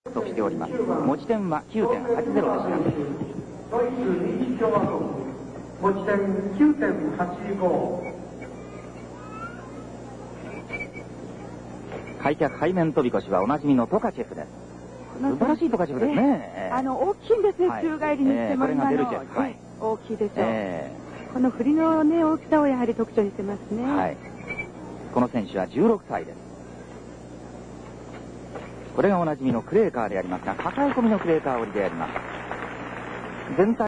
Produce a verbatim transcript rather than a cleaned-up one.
としております。持ち点は きゅうてんはちゼロ でした。 ドイツ民主共和国持ち点 きゅうてんはちご。 開脚背面飛び腰はおなじみのトカチェフです。素晴らしいトカチェフですね。 えー、あの大きいんですね、 はい、 宙返りにしても、 えー、これがベルチェフ、はい、 大きいでしょう、 えー、この振りの、ね、大きさをやはり特徴にしてますね。 はい、この選手はじゅうろくさいです。これがおなじみのクレーカーでありますが、抱え込みのクレーカー折りであります。全体